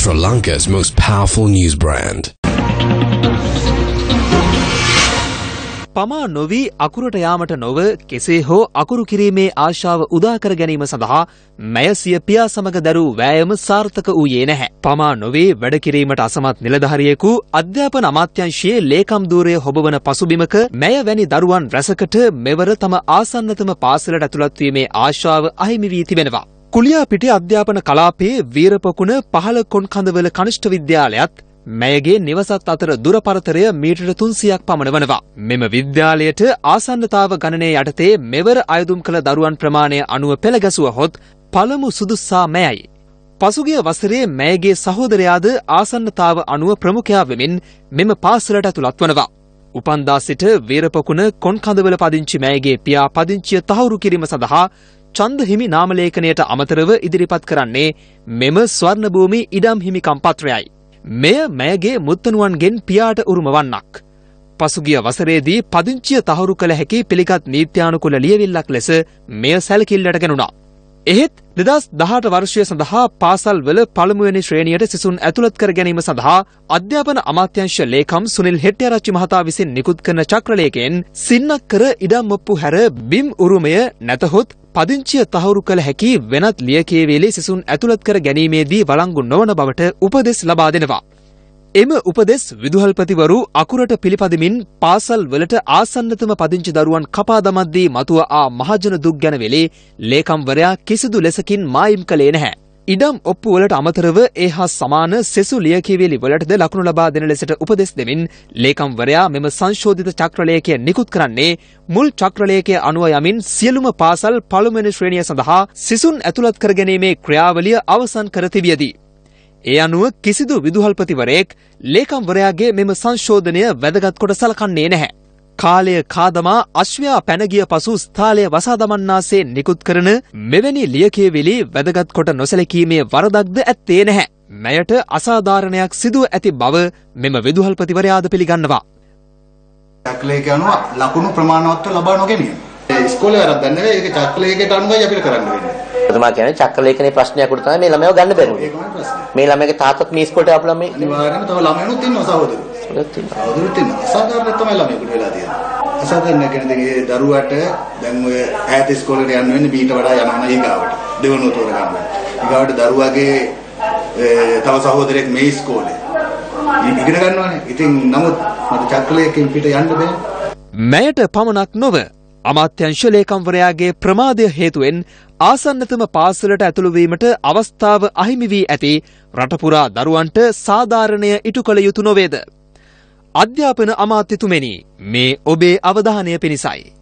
Sri Lanka's most powerful news brand. පමා නොවි අකුරට යාමට නොව කෙසේ හෝ අකුරු කිරීමේ ආශාව උදා කර ගැනීම සඳහා මැය සිය පියා සමග දරූ වෑයම සාර්ථක වූයේ නැහැ. පමා නොවේ වැඩ කිරීමට අසමත් නිලධාරියෙකු අධ්‍යාපන අමාත්‍යාංශයේ ලේකම් ධූරය හොබවන පසුබිමක මැය වැනි දරුවන් රැසකට මෙවර තම ආසන්නතම පාසලට ඇතුළත් වීමේ ආශාව අහිමි වී තිබෙනවා. කුලියාපිටිය අධ්‍යාපන කලාපයේ වීරපොකුණ 15 කොන්කඳවල කනිෂ්ඨ විද්‍යාලයත් මැයගේ නිවසත් අතර දුර පරතරය මීටර 300ක් පමණ වනවා. මෙම විද්‍යාලයට ආසන්නතාව ගණනය යටතේ මෙවර අයදුම් කළ දරුවන් ප්‍රමාණය අනුව පෙළ ගැසුවහොත් පළමු සුදුස්සා මැයයි. පසුගිය වසරේ මැයගේ සහෝදරයාද ආසන්නතාව අනුව ප්‍රමුඛයා වෙමින් මෙම පාසලට ඇතුළත් වනවා. උපන්දා සිට වීරපොකුණ කොන්කඳවල පදිංචි මැයගේ පියා පදිංචිය තහවුරු කිරීම සඳහා ඡන්ද හිමි නාමලේඛනයට අමතරව ඉදිරිපත් කරන්නේ මෙම ස්වර්ණ භූමි ඉඩම් හිමිකම් පත්‍රයයි. මෙය මැයගේ මුත්තණුවන්ගෙන් පියාට උරුම වන්නක්. පසුගිය වසරේදී පදිංචිය තහවුරු කළ හැකි පිළිගත් නීත්‍යානුකූල ලියවිල්ලක් ලෙස මෙය සැලකිල්ලට ගැනුණා. එහෙත් 2018 වර්ෂය සඳහා පාසල්වල පළමුවෙනි ශ්‍රේණියට සිසුන් ඇතුළත් කර ගැනීම සඳහා අධ්‍යාපන අමාත්‍යාංශ ලේකම් සුනිල් හෙට්ටිආරච්චි මහතා විසින් නිකුත් කරන චක්‍රලේඛයෙන් සින්නක් කර ඉඩම් ඔප්පු හැර බිම් උරුමය නැතහොත් පදිංචිය තහවුරු කළ හැකි වෙනත් ලියකියවිලි සිසුන් ඇතුළත් කර ගැනීමේදී වළංගු නොවන බවට උපදෙස් ලබා දෙනවා. එම උපදෙස් විදුහල්පතිවරු අකුරට පිළිපදිමින් පාසල් වලට ආසන්නතම පදිංචි දරුවන් කපා දමද්දී මතුව ආ මහජන දුක් ගැන වෙලේ ලේකම්වරයා කිසිදු ලෙසකින් මායිම් කළේ නැහැ. ඉඩම් ඔප්පු වලට අමතරව ඒ හා සමාන සෙසු ලියකියවිලි වලටද ලකුණු ලබා දෙන ලෙසට උපදෙස් දෙමින් ලේකම්වරයා මෙම සංශෝධිත චක්‍රලේඛය නිකුත් කරන්නේ මුල් චක්‍රලේඛය අනුව යමින් සියලුම පාසල් පළමුවෙනි ශ්‍රේණිය සඳහා සිසුන් ඇතුළත් කර ගැනීමේ ක්‍රියාවලිය අවසන් කර තිබියදී. ඒ අනුව කිසිදු විදුහල්පතිවරයෙක් ලේකම්වරයාගේ මෙම සංශෝධනය වැදගත් කොට සලකන්නේ නැහැ. කාලය කාදමා අශ්වයා පැනගිය පසු ස්ථාලය වසා දමන්නාසේ නිකුත් කරන මෙවැනි ලියකියවිලි වැදගත් කොට නොසැලකීමේ වරදක්ද ඇත්තේ නැහැ. මැයට අසාධාරණයක් සිදුව ඇති බව මෙම විදුහල්පතිවරයාද පිළිගන්නවා. චක්‍රලේඛය අනුව ලකුණු ප්‍රමාණවත්ව ලබා නොගැනීම. ඉස්කෝලේ වැරද්දක් නෙවෙයි, ඒක චක්‍රලේඛයට අනුවයි අපිට කරන්න වෙන්නේ. ප්‍රථම කියන්නේ චක්‍රලේඛනේ ප්‍රශ්නයක් උඩ තමයි මේ ළමයව ගන්න බැරුව. මේ ළමයාගේ තාත්තත් මේ ඉස්කෝලේට ආපු ළමයි අනිවාර්යයෙන්ම තව ළමයනුත් ඉන්නවා සහෝදරයෝ. සහෝදරයොත් ඉන්නවා. අසාධාරණ තමයි ළමයෙකුට වෙලා තියෙන්නේ. අසාධාරණ කියන්නේ ඒ දරුවාට දැන් ඔය ඈත ඉස්කෝලේට යන්න වෙන්නේ බීට වඩා යනවා ඊගාවට. දෙවනුව තෝරගන්න. ඊගාවට දරුවාගේ තව සහෝදරයෙක් මේ ඉස්කෝලේ ඉගෙන ගන්නවානේ. ඉතින් නමුත් මට චක්‍රලේඛයෙන් පිට යන්න බෑ. මැයට පමණක් නොව අමාත්‍යාංශ ලේකම්වරයාගේ ප්‍රමාදය හේතුවෙන් ආසන්නතම පාසලට ඇතුළු වීමට අවස්ථාව අහිමි වී ඇති රටපුරා දරුවන්ට සාධාරණය ඉටු කළ යුතු නොවේද? අධ්‍යාපන අමාත්‍යතුමනි, මේ ඔබේ අවධානය පිණිසයි.